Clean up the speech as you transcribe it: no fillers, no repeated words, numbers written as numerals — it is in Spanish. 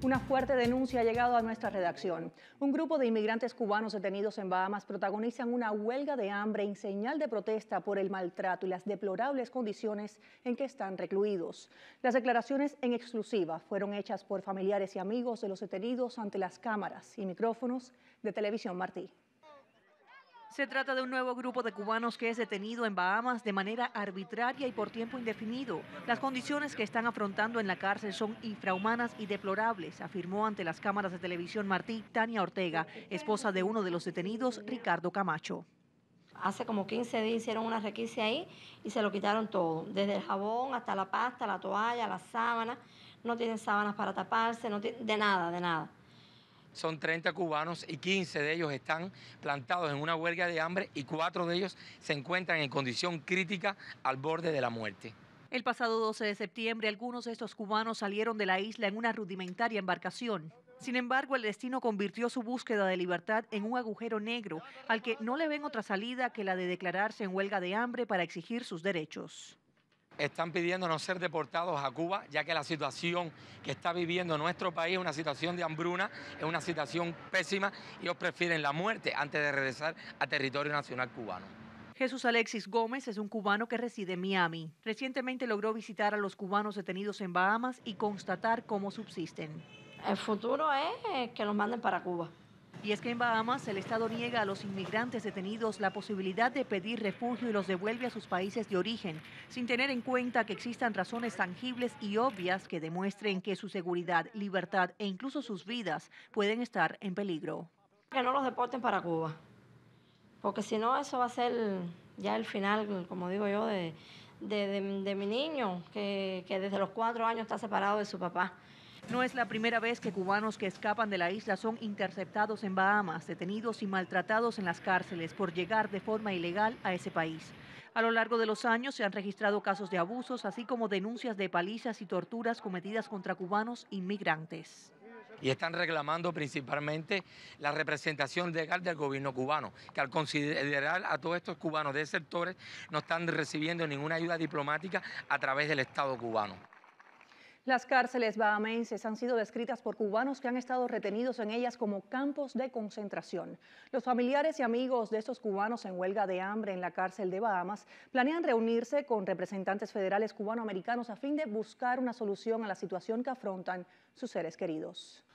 Una fuerte denuncia ha llegado a nuestra redacción. Un grupo de inmigrantes cubanos detenidos en Bahamas protagonizan una huelga de hambre en señal de protesta por el maltrato y las deplorables condiciones en que están recluidos. Las declaraciones en exclusiva fueron hechas por familiares y amigos de los detenidos ante las cámaras y micrófonos de Televisión Martí. Se trata de un nuevo grupo de cubanos que es detenido en Bahamas de manera arbitraria y por tiempo indefinido. Las condiciones que están afrontando en la cárcel son infrahumanas y deplorables, afirmó ante las cámaras de Televisión Martí Tania Ortega, esposa de uno de los detenidos, Ricardo Camacho. Hace como 15 días hicieron una requisa ahí y se lo quitaron todo, desde el jabón hasta la pasta, la toalla, las sábanas. No tienen sábanas para taparse, no tienen, de nada, de nada. Son 30 cubanos y 15 de ellos están plantados en una huelga de hambre y 4 de ellos se encuentran en condición crítica al borde de la muerte. El pasado 12 de septiembre, algunos de estos cubanos salieron de la isla en una rudimentaria embarcación. Sin embargo, el destino convirtió su búsqueda de libertad en un agujero negro, al que no le ven otra salida que la de declararse en huelga de hambre para exigir sus derechos. Están pidiendo no ser deportados a Cuba, ya que la situación que está viviendo nuestro país es una situación de hambruna, es una situación pésima y ellos prefieren la muerte antes de regresar a territorio nacional cubano. Jesús Alexis Gómez es un cubano que reside en Miami. Recientemente logró visitar a los cubanos detenidos en Bahamas y constatar cómo subsisten. El futuro es que los manden para Cuba. Y es que en Bahamas el Estado niega a los inmigrantes detenidos la posibilidad de pedir refugio y los devuelve a sus países de origen, sin tener en cuenta que existan razones tangibles y obvias que demuestren que su seguridad, libertad e incluso sus vidas pueden estar en peligro. Que no los deporten para Cuba, porque si no eso va a ser ya el final, como digo yo, de mi niño, que desde los 4 años está separado de su papá. No es la primera vez que cubanos que escapan de la isla son interceptados en Bahamas, detenidos y maltratados en las cárceles por llegar de forma ilegal a ese país. A lo largo de los años se han registrado casos de abusos, así como denuncias de palizas y torturas cometidas contra cubanos inmigrantes. Y están reclamando principalmente la representación legal del gobierno cubano, que al considerar a todos estos cubanos de sectores no están recibiendo ninguna ayuda diplomática a través del Estado cubano. Las cárceles bahamenses han sido descritas por cubanos que han estado retenidos en ellas como campos de concentración. Los familiares y amigos de estos cubanos en huelga de hambre en la cárcel de Bahamas planean reunirse con representantes federales cubanoamericanos a fin de buscar una solución a la situación que afrontan sus seres queridos.